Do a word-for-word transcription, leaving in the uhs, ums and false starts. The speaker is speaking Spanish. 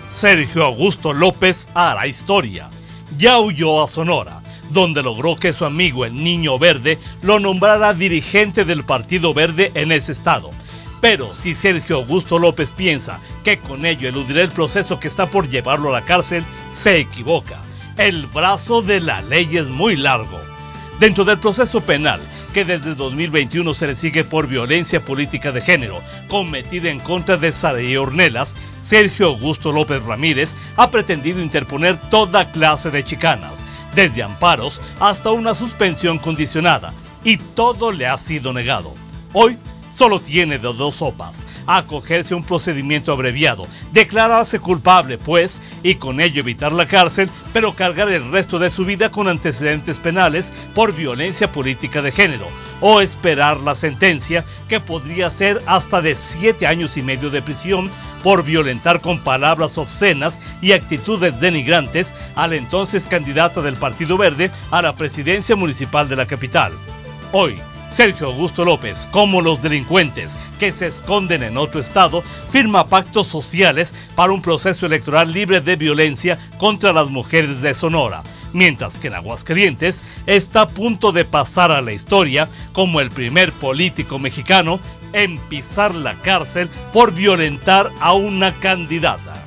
Sergio Augusto López hará historia. Ya huyó a Sonora, donde logró que su amigo el Niño Verde lo nombrara dirigente del Partido Verde en ese estado. Pero si Sergio Augusto López piensa que con ello eludirá el proceso que está por llevarlo a la cárcel, se equivoca. El brazo de la ley es muy largo. Dentro del proceso penal, que desde dos mil veintiuno se le sigue por violencia política de género cometida en contra de Saraí Ornelas, Sergio Augusto López Ramírez ha pretendido interponer toda clase de chicanas, desde amparos hasta una suspensión condicionada, y todo le ha sido negado. Hoy solo tiene de dos sopas: acogerse a un procedimiento abreviado, declararse culpable pues, y con ello evitar la cárcel, pero cargar el resto de su vida con antecedentes penales por violencia política de género, o esperar la sentencia, que podría ser hasta de siete años y medio de prisión por violentar con palabras obscenas y actitudes denigrantes a la entonces candidata del Partido Verde a la presidencia municipal de la capital. Hoy, Sergio Augusto López, como los delincuentes que se esconden en otro estado, firma pactos sociales para un proceso electoral libre de violencia contra las mujeres de Sonora, mientras que en Aguascalientes está a punto de pasar a la historia como el primer político mexicano en pisar la cárcel por violentar a una candidata.